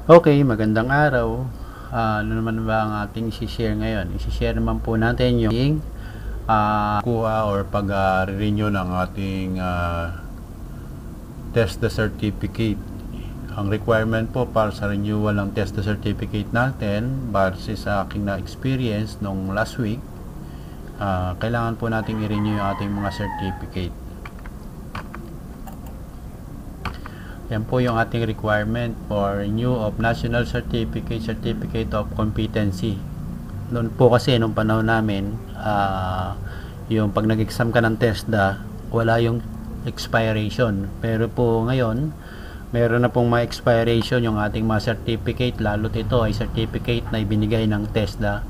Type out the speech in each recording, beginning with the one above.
Okay, magandang araw. Ano naman ba ang ating i-share ngayon? I-share naman po natin yung kuha or pag-renew ng ating TESDA certificate. Ang requirement po para sa renewal ng TESDA certificate natin, base sa aking na-experience nung last week, kailangan po nating i-renew yung ating mga certificate. Yan po yung ating requirement for renew of National Certificate of Competency. Noon po kasi, nung panahon namin, yung pag nag-exam ka ng TESDA, wala yung expiration. Pero po ngayon, meron na pong mga expiration yung ating mga certificate, lalo't ito ay certificate na ibinigay ng TESDA,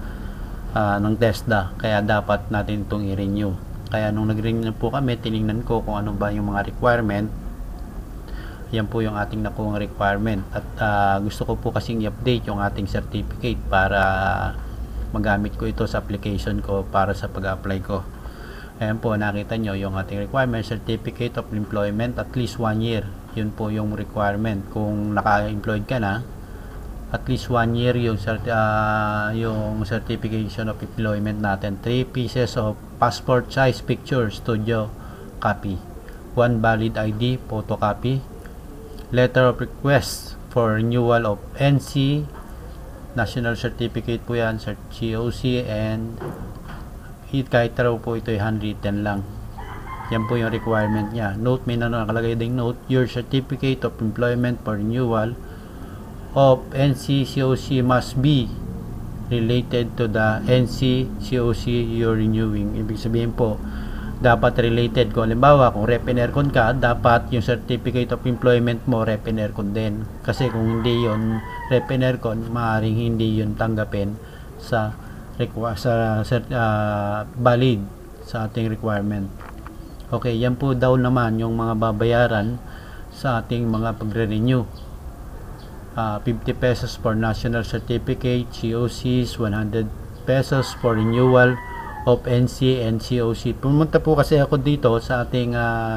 kaya dapat natin itong i-renew. Kaya nung nag-renew po kami, tinignan ko kung ano ba yung mga requirement. Yan po yung ating nakuhang requirement at gusto ko po kasing i-update yung ating certificate para magamit ko ito sa application ko para sa pag-apply ko. Ayan po, nakita nyo yung ating requirement, Certificate of Employment at least 1 year. Yun po yung requirement. Kung naka-employed ka na, at least 1 year yung certification of employment natin. 3 pieces of passport size picture studio copy, 1 valid ID photocopy, letter of request for renewal of NC National Certificate po yan, COC, and kahit raw po ito ay handwritten lang. Yan po yung requirement niya. Note, may nakalagay ding note, your certificate of employment for renewal of NC COC must be related to the NC COC you're renewing. Ibig sabihin po, dapat related. Kung halimbawa, kung Rep and Aircon ka, dapat yung certificate of employment mo Rep and Aircon din. Kasi kung hindi yun Rep and Aircon, maaaring hindi yun tanggapin sa valid sa ating requirement. Okay, yan po daw naman yung mga babayaran sa ating mga pagre-renew. 50 pesos for national certificate, COCs, 100 pesos for renewal of NC and COC. Pumunta po kasi ako dito sa ating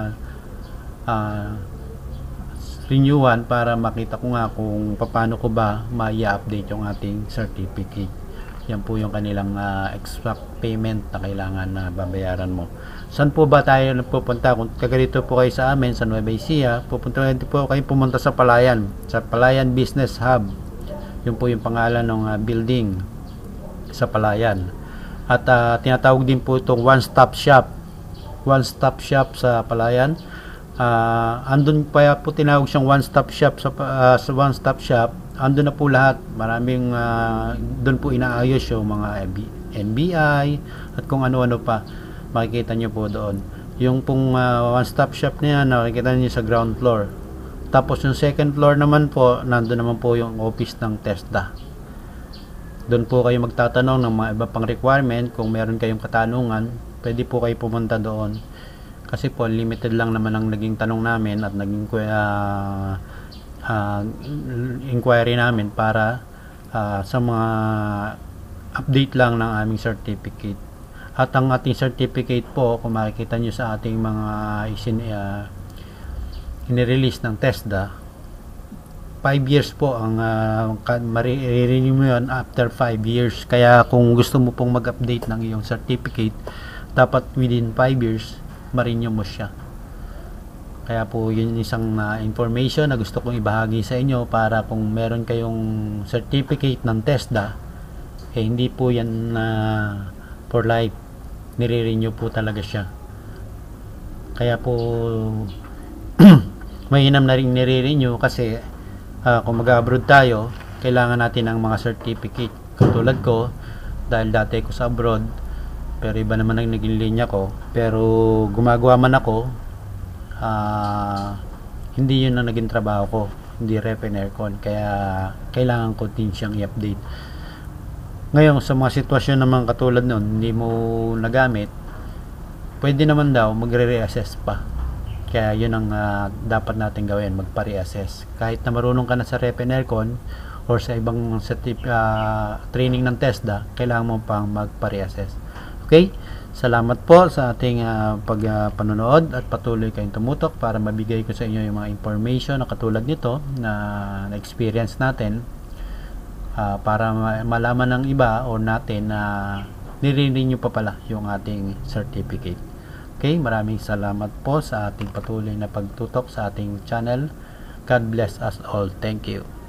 renewal para makita ko nga kung paano ko ba ma-update yung ating certificate. Yan po yung kanilang exact payment na kailangan na babayaran mo. Saan po ba tayo pupunta? Kung kaganito po kayo sa amin sa Nueva Ecija, pumunta sa Palayan, Business Hub. Yun po yung pangalan ng building sa Palayan. At tinatawag din po itong one-stop shop sa Palayan. Andun pa po tinawag siyang one-stop shop sa one-stop shop. Andun na po lahat. Maraming doon po inaayos yung mga NBI at kung ano-ano pa. Makikita nyo po doon. Yung pong one-stop shop niya, nakikita nyo sa ground floor. Tapos yung second floor naman po, nandun naman po yung office ng TESDA. Doon po kayo magtatanong ng mga iba pang requirement. Kung meron kayong katanungan, pwede po kayo pumunta doon. Kasi po, limited lang naman ang naging tanong namin at naging inquiry namin para sa mga update lang ng aming certificate. At ang ating certificate po, kung makikita nyo sa ating mga inirelease ng TESDA, 5 years po ang marirenew mo yun after 5 years. Kaya kung gusto mo pong mag-update ng iyong certificate, dapat within 5 years ma-renew mo siya. Kaya po yun isang information na gusto kong ibahagi sa inyo para kung meron kayong certificate ng TESDA, hindi po yan for life. Nire-renew po talaga siya. Kaya po mainam na rin nire-renew kasi kung mag-abroad tayo, kailangan natin ng mga certificate. Katulad ko, dahil dati ko sa abroad, pero iba naman ang naging linya ko, pero gumagawa man ako, hindi yun ang naging trabaho ko, hindi Rep and Aircon, kaya kailangan ko din siyang i-update. Ngayon, sa mga sitwasyon naman katulad nun, hindi mo nagamit, pwede naman daw magre-reassess pa. Kaya yun ang dapat natin gawin, magpa-reassess. Kahit na marunong ka na sa Rep and Aircon or sa ibang training ng TESDA, kailangan mo pang magpa-reassess. Okay? Salamat po sa ating pagpanonood at patuloy kayong tumutok para mabigay ko sa inyo yung mga information na katulad nito na experience natin, para malaman ng iba o natin na nire-renew pa pala yung ating certificate. Okay, maraming salamat po sa ating patuloy na pagtutok sa ating channel. God bless us all. Thank you.